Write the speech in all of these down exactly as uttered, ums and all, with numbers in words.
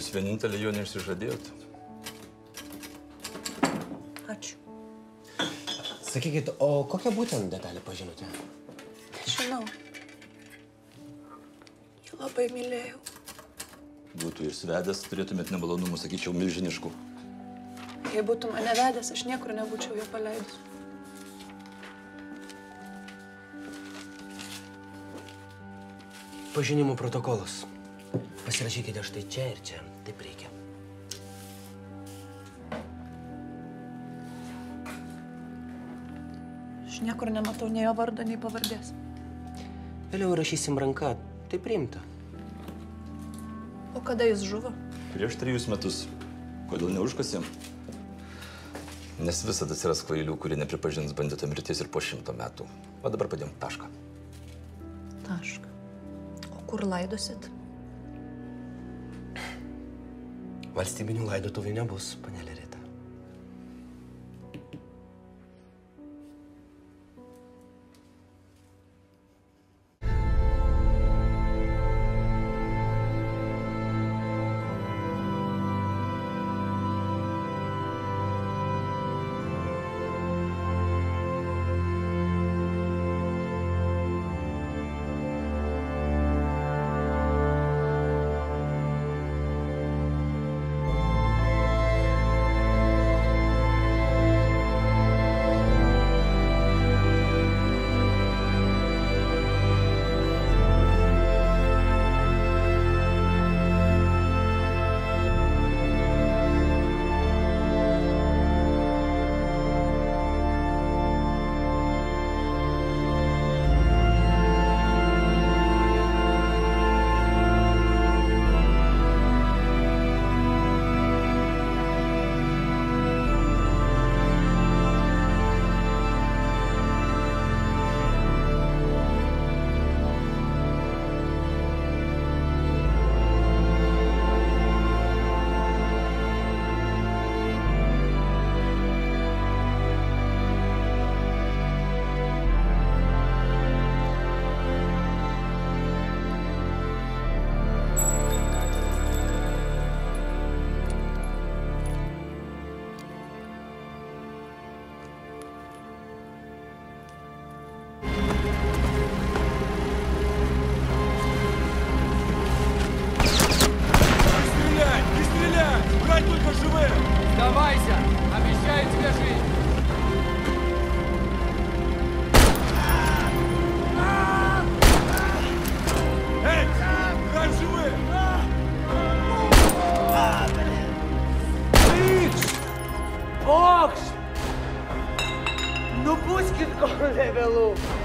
Jūs vienintelė jo neišsižadėjot. Ačiū. Sakykit, o kokią būtent detalę pažinote? Žinau. Jį labai mylėjau. Būtų jūs vedęs, turėtumėt nemalonumų, sakyčiau, milžiniškų. Jei būtų mane vedęs, aš niekur nebūčiau jo paleidus. Pažinimų protokolas. Pasirašykite štai čia ir čia. Taip reikia. Aš niekur nematau nei jo vardo, nei pavardės. Vėliau rašysim ranką. Tai priimta. O kada jis žuvo? Prieš trejus metus. Kodėl neužkasėm? Nes visada atsiras kvailių, kurie nepripažins bandito mirties ir po šimto metų. O dabar padėjom tašką. Tašką. O kur laidosit? Valstybinių laidotuvių nebus, panelė Rita. Сдавайся! Обещаю тебе жизнь! Эй! Брать живых! Икс! Бокс! Nu būskit ko nevėlų!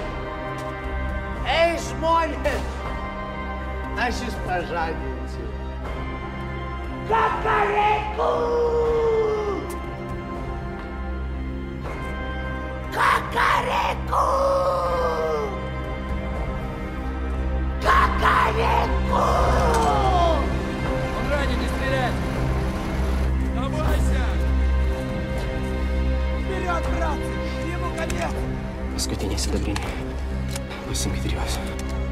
Ei, žmonės! Aš jūs pažadinsiu. Kakareku! Kakareku! Kakareku! Он ранен, не стрелять! Сдавайся! Вперед, братцы! Ему конец! Paskutiniai sidabriniai. Pasiimkit ir juos.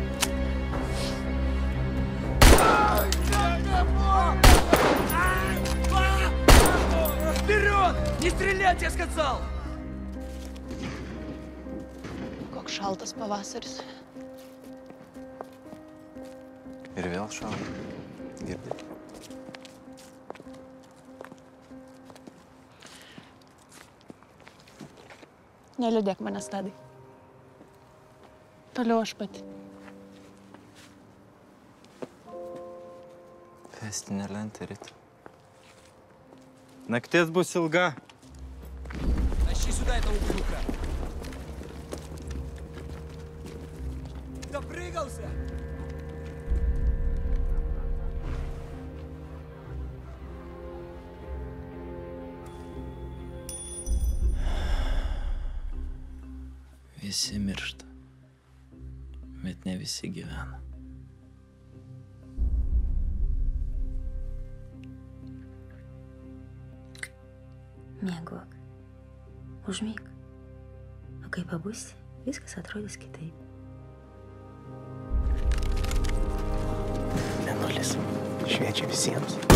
Вперед! Не стрелять, я сказал! Koks šaltas pavasaris. Ir vėl šauna. Girdit? Neliūdėk manęs, Tadai. Toliau aš pati. Vestinė lentė, Rita. Naktis bus ilga. Тащи сюда этого ублюдка! Допрыгался! Visi miršta, bet ne visi gyvena. Miegok. Užmyk. O kai pabusi, viskas atrodys kitaip. Mėnulis šviečia visiems.